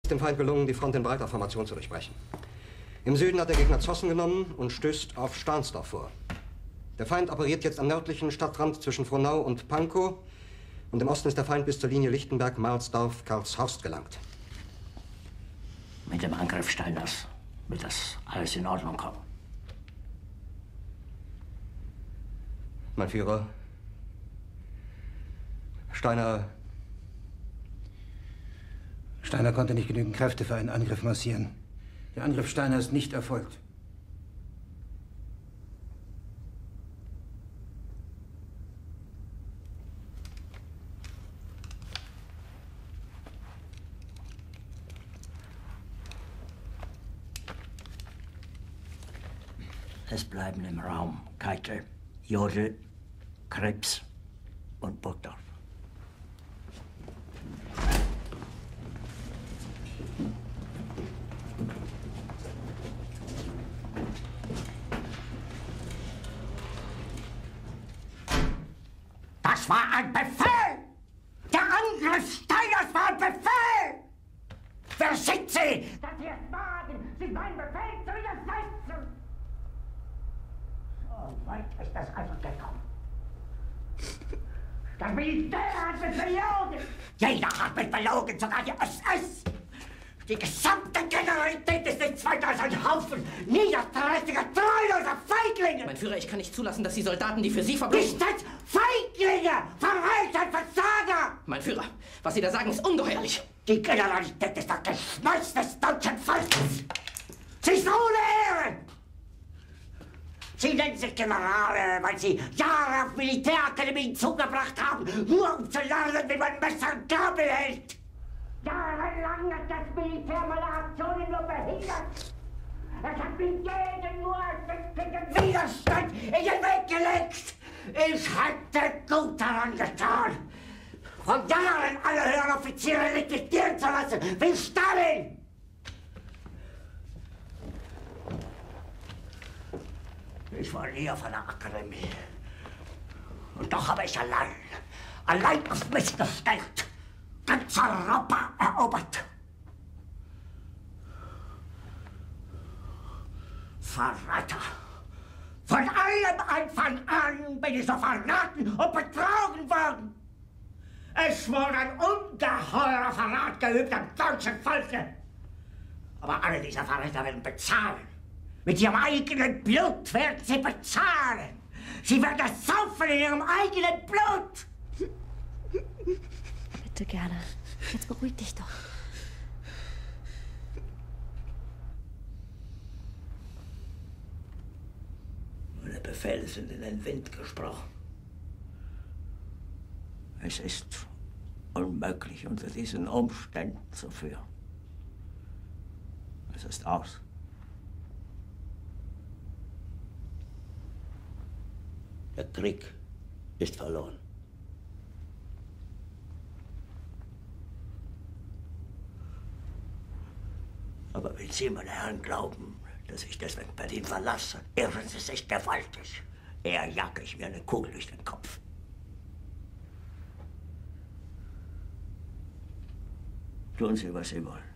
ist dem Feind gelungen, die Front in breiter Formation zu durchbrechen. Im Süden hat der Gegner Zossen genommen und stößt auf Stahnsdorf vor. Der Feind operiert jetzt am nördlichen Stadtrand zwischen Frohnau und Pankow. Und im Osten ist der Feind bis zur Linie Lichtenberg-Marsdorf-Karlshorst gelangt. Mit dem Angriff Steiners wird das alles in Ordnung kommen. Mein Führer, Steiner konnte nicht genügend Kräfte für einen Angriff massieren. Der Angriff Steiner ist nicht erfolgt. Es bleiben im Raum Keitel, Jodl, Krebs und Burgdorf. Das war ein Befehl! Der Angriff Steiners war ein Befehl! Wer sind Sie, dass Sie es wagen, sich meinen Befehl zu widersetzen? So weit ist das also gekommen. Das Militär hat mich belogen! Jeder hat mich belogen, sogar die SS! Die gesamte Generalität ist nichts weiter als ein Haufen niederträchtiger, treuloser Feiglinge! Mein Führer, ich kann nicht zulassen, dass die Soldaten, die für Sie verbloßen... Nicht als Feiglinge! Verreiter, Versager! Mein Führer, was Sie da sagen, ist ungeheuerlich! Die Generalität ist das Geschmeiß des deutschen Volkes! Sie ist ohne Ehre! Sie nennen sich Generale, weil Sie Jahre auf Militärakademien zugebracht haben, nur um zu lernen, wie man Messer und Gabel hält! Jahrelang hat das Militär meine Aktionen nur behindert. Es hat mir jeden nur ersichtlichen Widerstand in den Weg gelegt. Ich hätte gut daran getan, von Jahren alle höheren Offiziere liquidieren zu lassen, wie Stalin. Ich war nie auf einer Akademie. Und doch habe ich allein auf mich gestellt, ganz Europa erobert. Verräter! Von allem Anfang an bin ich so verraten und betrogen worden. Es wurde ein ungeheurer Verrat geübt am deutschen Volke. Aber alle diese Verräter werden bezahlen. Mit ihrem eigenen Blut werden sie bezahlen. Sie werden es saufen in ihrem eigenen Blut. Bitte gerne. Jetzt beruhig dich doch. Meine Befehle sind in den Wind gesprochen. Es ist unmöglich, unter diesen Umständen zu führen. Es ist aus. Der Krieg ist verloren. Aber wenn Sie, meine Herren, glauben, dass ich deswegen Berlin verlasse, irren Sie sich gewaltig. Eher jage ich mir eine Kugel durch den Kopf. Tun Sie, was Sie wollen.